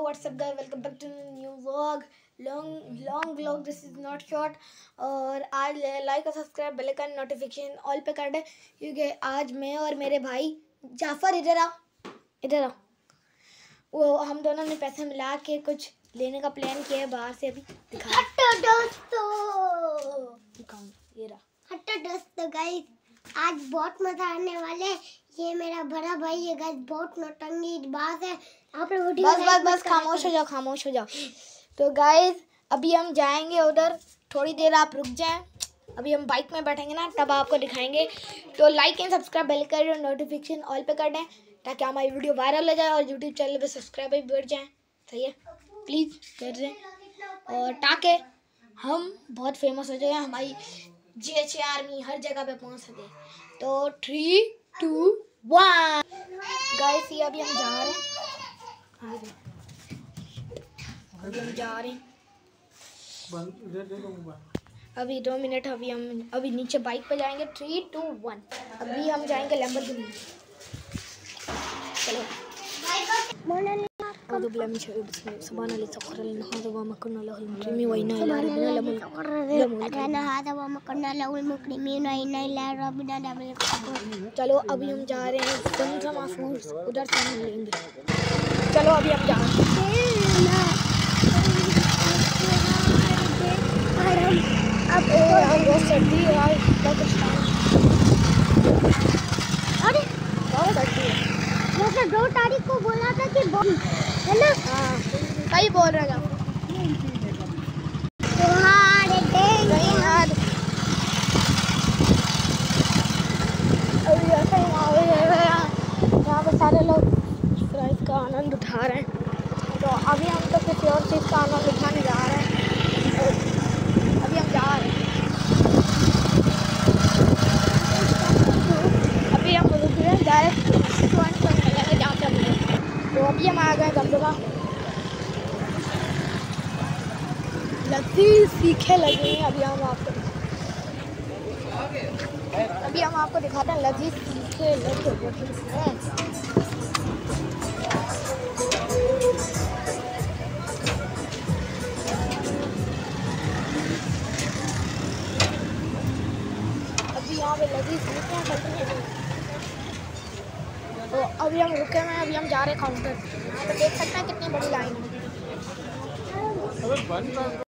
WhatsApp guys, welcome back to new vlog. Long vlog, this is not short. और आज like और subscribe, bell icon, notification all पे कर दे, क्योंकि आज मैं और मेरे भाई जाफर इधर आओ, वो हम दोनों ने पैसे मिला के कुछ लेने का प्लान किया है बाहर से। अभी दिखाऊं, ये रहा दोस्तों गाइस, आज बहुत मजा आने वाले है। ये मेरा बड़ा भाई है गाइस, बहुत नौटंकी बात है। आप लोग बस खामोश हो जाओ। तो गाइस अभी हम जाएंगे उधर, थोड़ी देर आप रुक जाएं। अभी हम बाइक में बैठेंगे ना, तब आपको दिखाएंगे। तो लाइक एंड सब्सक्राइब, बेल कर और नोटिफिकेशन ऑल पे कर दें, ताकि हमारी वीडियो वायरल हो जाए और यूट्यूब चैनल पे सब्सक्राइबर भी बढ़ जाए। सही है, प्लीज़ कर दें, और ताकि हम बहुत फेमस हो जाए, हमारी GH आर्मी हर जगह पे पहुंच सके। तो 3, 2, 1 गाइस, ये अभी हम जा रहे हैं। अभी 2 मिनट, अभी नीचे बाइक पे जाएंगे। 3, 2, 1 अभी हम जाएंगे लैम्बोर्गिनी। चलो चलो अभी हम जा रहे हैं जमजमा फूड्स, उधर से हम लेंगे। चलो अभी हम जा रहे हैं। अब बहुत सर्दी है यार, अरे बहुत सर्दी है। मैंने 2 तारीख को बोला था कि है ना। हाँ सही बोल रहे हैं। अभी ऐसे यहाँ पे सारे लोग फ्राइज का आनंद उठा रहे हैं। तो अभी हम तो किसी और चीज़ का आनंद उठाने जा रहे हैं। अभी हम जा रहे हैं, अभी हम रुक रहे हैं डायरेक्ट रेस्टोरेंट पर मिलेंगे जहाँ पे मिलेंगे। तो अभी हम आ गए गमदुगा। लजीज सीखे लगे हैं। अभी हम आपको दिखाते हैं लजीज सीखे लगे हैं। यहाँ पे लगी सीटें चलती हैं। तो अभी हम रुके हुए हैं, अभी हम जा रहे हैं काउंटर। यहाँ पे देख सकते हैं कितनी बड़ी लाइन है।